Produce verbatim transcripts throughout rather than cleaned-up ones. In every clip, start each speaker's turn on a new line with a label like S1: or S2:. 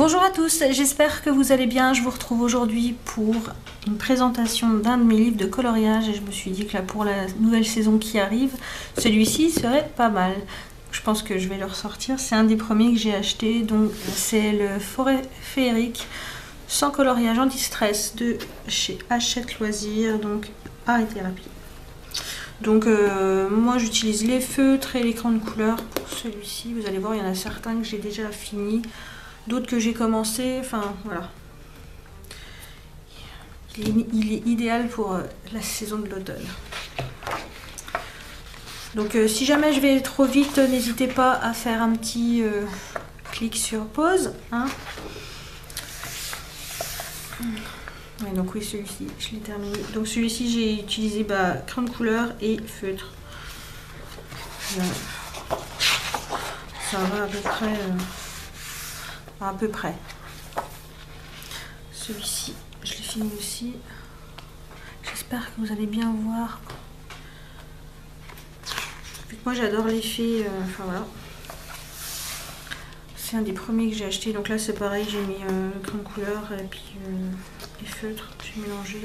S1: Bonjour à tous, j'espère que vous allez bien. Je vous retrouve aujourd'hui pour une présentation d'un de mes livres de coloriage et je me suis dit que là pour la nouvelle saison qui arrive, celui-ci serait pas mal. Je pense que je vais le ressortir, c'est un des premiers que j'ai acheté, donc c'est le Forêt Féerique sans coloriage anti-stress de chez Hachette Loisirs, donc art et thérapie. Donc euh, moi j'utilise les feutres et l'écran de couleur pour celui-ci. Vous allez voir, il y en a certains que j'ai déjà fini, d'autres que j'ai commencé, enfin voilà. Il est, il est idéal pour euh, la saison de l'automne. Donc euh, si jamais je vais trop vite, n'hésitez pas à faire un petit euh, clic sur pause. Hein. Ouais, donc oui, celui-ci, je l'ai terminé. Donc celui-ci, j'ai utilisé bah, crayon de couleur et feutre. Là, ça va à peu près. Euh, à peu près. Celui-ci, je l'ai fini aussi. J'espère que vous allez bien voir. Vu que moi j'adore l'effet, euh, enfin voilà. C'est un des premiers que j'ai acheté. Donc là c'est pareil, j'ai mis euh, le crayon de couleur et puis euh, les feutres, j'ai mélangé.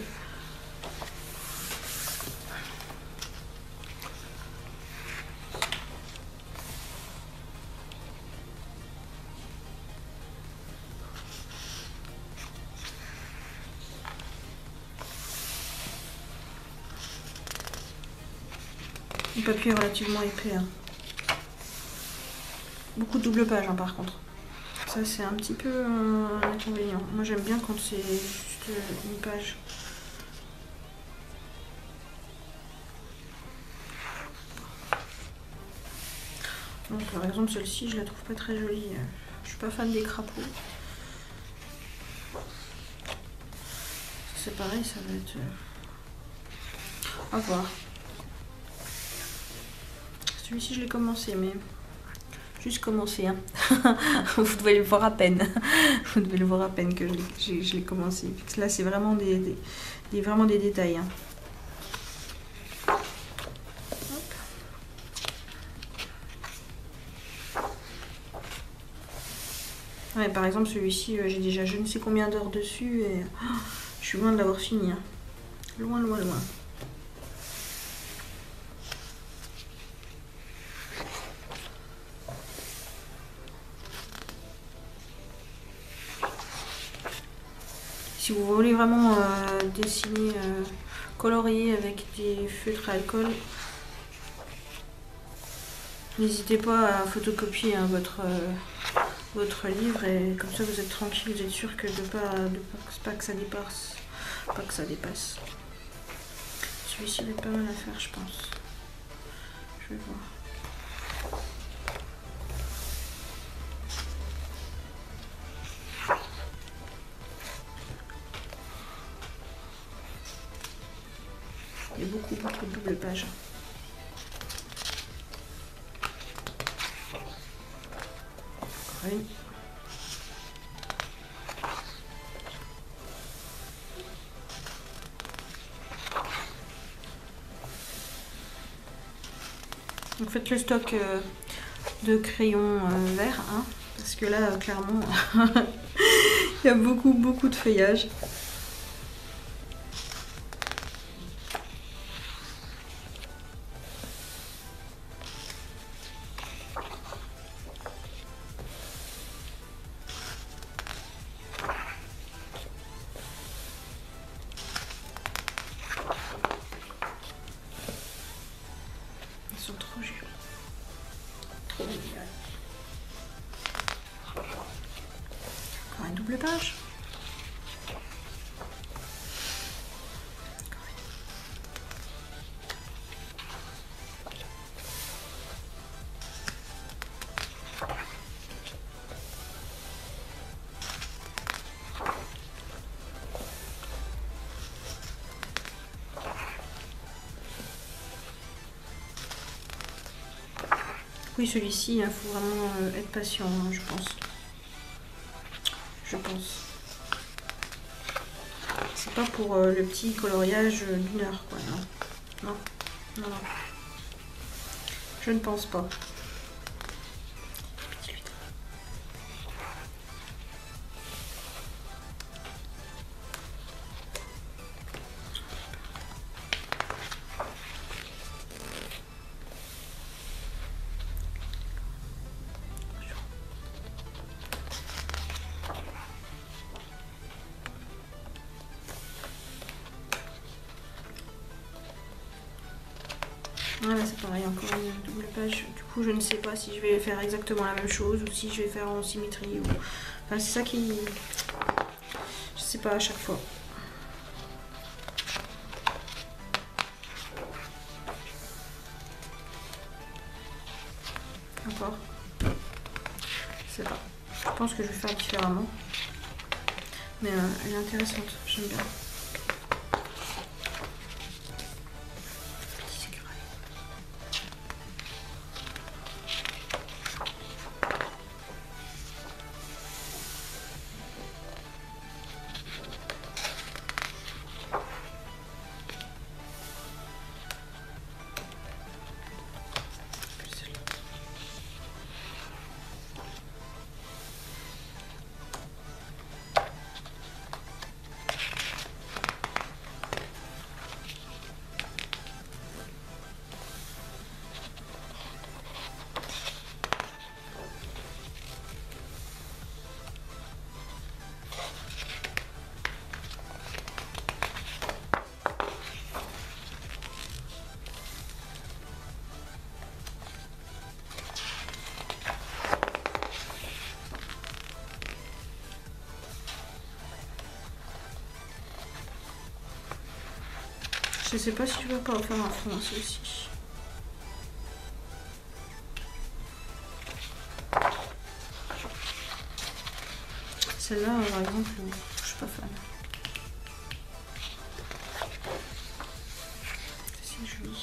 S1: Le papier est relativement épais. Hein. Beaucoup de double page hein, par contre. Ça c'est un petit peu euh, un inconvénient. Moi j'aime bien quand c'est juste une page. Donc, par exemple celle-ci je la trouve pas très jolie. Je suis pas fan des crapauds. C'est pareil, ça va être... À voir. Celui-ci je l'ai commencé mais... Juste commencé. Hein. Vous devez le voir à peine. Vous devez le voir à peine que je l'ai commencé. Là c'est vraiment des, des, des, vraiment des détails. Hein. Ouais, par exemple celui-ci euh, j'ai déjà je ne sais combien d'heures dessus et oh, je suis loin de l'avoir fini. Hein. Loin, loin, loin. Si vous voulez vraiment euh, dessiner, euh, colorier avec des feutres à alcool, n'hésitez pas à photocopier hein, votre, euh, votre livre et comme ça vous êtes tranquille, vous êtes sûr que de pas, de pas, pas que ça dépasse, pas que ça dépasse. Celui-ci va être pas mal à faire, je pense. Je vais voir. Il y a beaucoup, beaucoup de double pages. Oui. Donc faites le stock euh, de crayons euh, verts, hein, parce que là, euh, clairement, il y a beaucoup, beaucoup de feuillage. Ils sont trop jolis. Trop mignons. Encore une double page. Oui, celui-ci, il faut vraiment euh, être patient, hein, je pense. Je pense. C'est pas pour euh, le petit coloriage d'une heure, quoi. Non. Non, non, non. Je ne pense pas. Voilà, c'est pareil, encore une double page. Du coup, je ne sais pas si je vais faire exactement la même chose ou si je vais faire en symétrie. Ou... Enfin, c'est ça qui... Je sais pas à chaque fois. Encore. Je sais pas. Je pense que je vais faire différemment. Mais euh, elle est intéressante, j'aime bien. Je sais pas si je vais pas en faire un fond aussi. Celle-là, par exemple, je suis pas fan. C'est joli.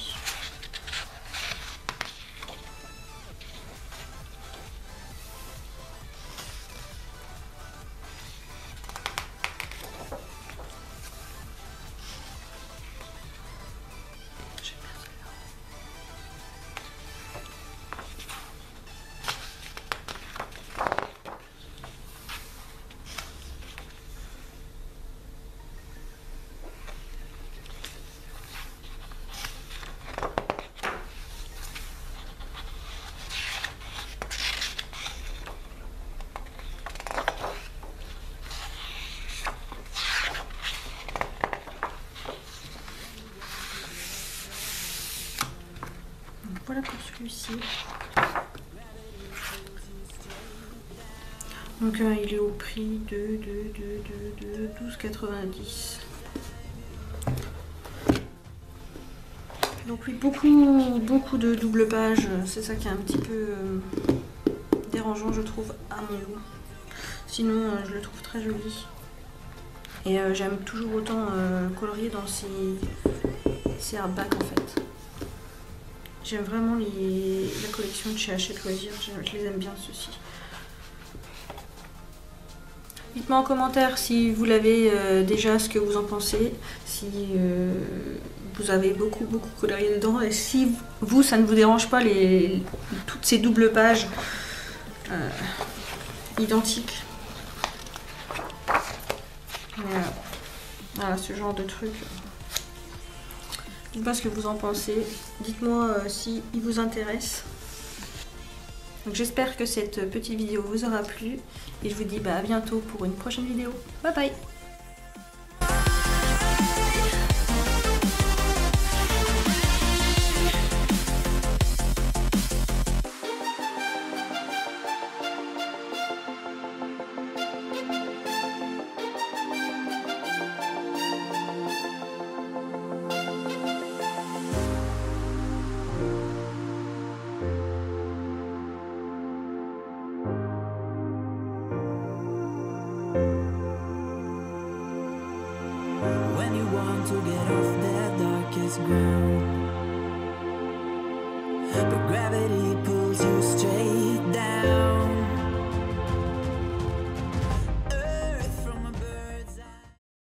S1: Voilà pour celui-ci. Donc euh, il est au prix de, de, de, de, de douze quatre-vingt-dix. Donc oui, beaucoup, beaucoup de double pages. C'est ça qui est un petit peu euh, dérangeant, je trouve, à mon goût. Sinon, euh, je le trouve très joli. Et euh, j'aime toujours autant euh, colorier dans ces, ces hardbacks en fait. J'aime vraiment les, la collection de chez Hachette Loisirs, je les aime bien ceux-ci. Dites-moi en commentaire si vous l'avez euh, déjà, ce que vous en pensez, si euh, vous avez beaucoup beaucoup colorié dedans et si vous, ça ne vous dérange pas les, toutes ces doubles pages euh, identiques. Mais, euh, voilà, ce genre de truc. Dites-moi ce que vous en pensez. Dites-moi euh, si il vous intéresse. Donc j'espère que cette petite vidéo vous aura plu. Et je vous dis bah, à bientôt pour une prochaine vidéo. Bye bye!
S2: To get off that darkest ground, but gravity pulls you straight